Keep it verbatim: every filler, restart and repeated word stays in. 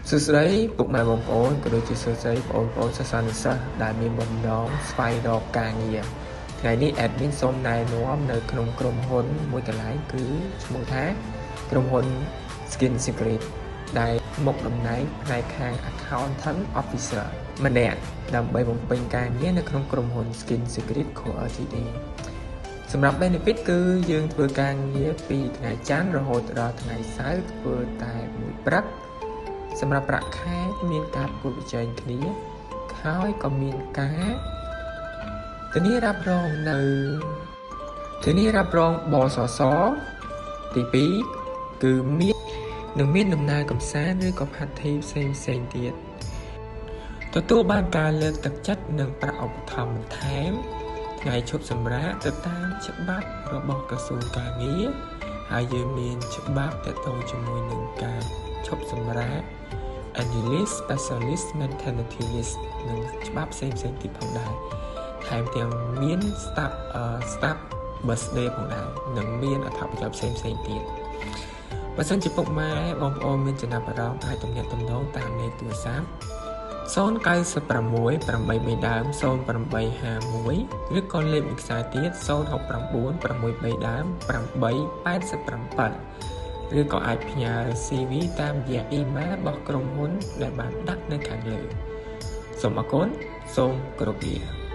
សួស្តីពុកម៉ែបងប្អូនក៏ដូចជាសួស្តីបងប្អូនសិស្សានុសិស្សដែលមានបំណងស្វែងរកការងារថ្ងៃនេះ admin សូមណែនាំនៅក្នុងក្រុមហ៊ុនមួយកន្លែងគឺឈ្មោះថាក្រុមហ៊ុន Skin Secret ដែលមុខតំណែងផ្នែកខាង Accountant Officer ម្នាក់ដើម្បីបំពេញការងារនៅក្នុងក្រុមហ៊ុន Skin Secret Co. แอล ที ดี សម្រាប់ benefit គឺយើងធ្វើការងារពីថ្ងៃច័ន្ទរហូតដល់ថ្ងៃសៅរ៍ធ្វើតែមួយព្រឹកសម្រាប់ប្រាក់ខែមានការប្រកួតប្រជែងគ្នាហើយក៏មានការធានារ៉ាប់រងនៅធានារ៉ាប់រងបសសទីពីរគឺមាននឹងមានដំណើរកំសាន្តឬក៏ party ផ្សេងផ្សេងទៀតទទួលបានការលើកទឹកចិត្តនិងប្រាក់ឧបត្ថម្ភបន្ថែមថ្ងៃឈប់សម្រាកទៅតាមច្បាប់របស់ក្រសួងការងារហើយយើងមានច្បាប់ទាក់ទងជាមួយនឹងការឈប់សម្រាក annual leave specialist maternity leave និងច្បាប់ផ្សេងផ្សេងទៀតផងដែរថែមទាំងមាន staff staff birthday ផងដែរនិងមានអត្ថប្រយោជន៍ផ្សេងផ្សេងទៀតបើសិនជាពុកម៉ែបងប្អូនមានចំណាប់អារម្មណ៍អាចទំនាក់ទំនងតាមលេខទូរស័ព្ទศูนย์ เก้า หก แปด បី ដើម ศูนย์ แปด ห้า หนึ่ง ឬក៏លេខមួយខ្សែទៀត ศูนย์ หก แปด หก ដើម แปด แปด แปด ឬក៏អាចផ្ញើ ซี វី តាមរយៈ email របស់ក្រុមហ៊ុនដែលបានដាក់នៅខាងលើសូមអរគុណសូមគោរពលា